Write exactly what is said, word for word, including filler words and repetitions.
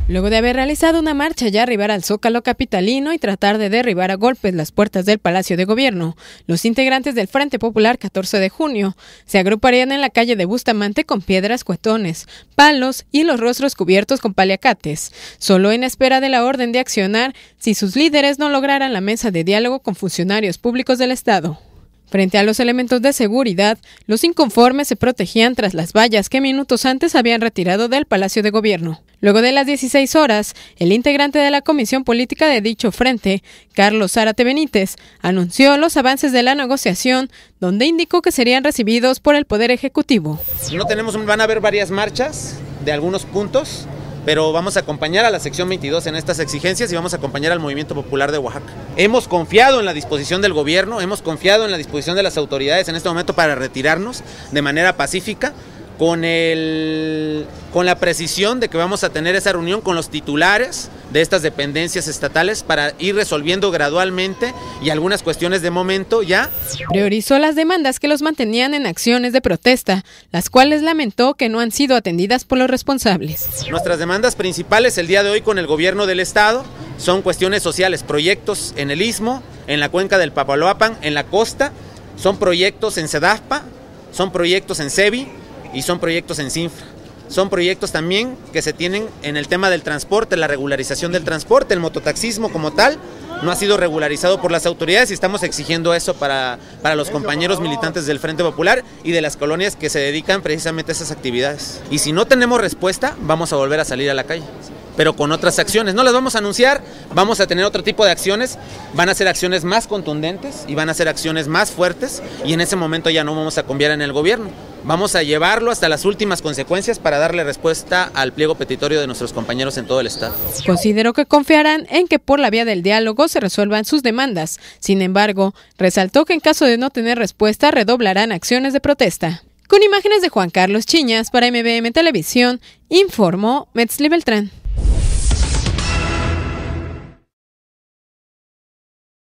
Luego de haber realizado una marcha y arribar al Zócalo capitalino y tratar de derribar a golpes las puertas del Palacio de Gobierno, los integrantes del Frente Popular catorce de junio se agruparían en la calle de Bustamante con piedras, cuetones, palos y los rostros cubiertos con paliacates, solo en espera de la orden de accionar si sus líderes no lograran la mesa de diálogo con funcionarios públicos del Estado. Frente a los elementos de seguridad, los inconformes se protegían tras las vallas que minutos antes habían retirado del Palacio de Gobierno. Luego de las dieciséis horas, el integrante de la Comisión Política de dicho frente, Carlos Zárate Benítez, anunció los avances de la negociación, donde indicó que serían recibidos por el Poder Ejecutivo. No tenemos, van a haber varias marchas de algunos puntos, pero vamos a acompañar a la sección veintidós en estas exigencias y vamos a acompañar al Movimiento Popular de Oaxaca. Hemos confiado en la disposición del gobierno, hemos confiado en la disposición de las autoridades en este momento para retirarnos de manera pacífica, con, el, con la precisión de que vamos a tener esa reunión con los titulares de estas dependencias estatales para ir resolviendo gradualmente y algunas cuestiones de momento ya. Priorizó las demandas que los mantenían en acciones de protesta, las cuales lamentó que no han sido atendidas por los responsables. Nuestras demandas principales el día de hoy con el gobierno del estado son cuestiones sociales, proyectos en el Istmo, en la cuenca del Papaloapan, en la costa, son proyectos en SEDAFPA, son proyectos en SEBI y son proyectos en CINFRA. Son proyectos también que se tienen en el tema del transporte, la regularización del transporte, el mototaxismo como tal, no ha sido regularizado por las autoridades y estamos exigiendo eso para, para los compañeros militantes del Frente Popular y de las colonias que se dedican precisamente a esas actividades. Y si no tenemos respuesta, vamos a volver a salir a la calle, pero con otras acciones. No las vamos a anunciar, vamos a tener otro tipo de acciones, van a ser acciones más contundentes y van a ser acciones más fuertes y en ese momento ya no vamos a confiar en el gobierno. Vamos a llevarlo hasta las últimas consecuencias para darle respuesta al pliego petitorio de nuestros compañeros en todo el estado. Consideró que confiarán en que por la vía del diálogo se resuelvan sus demandas. Sin embargo, resaltó que en caso de no tener respuesta redoblarán acciones de protesta. Con imágenes de Juan Carlos Chiñas para M B M Televisión, informó Metzli Beltrán.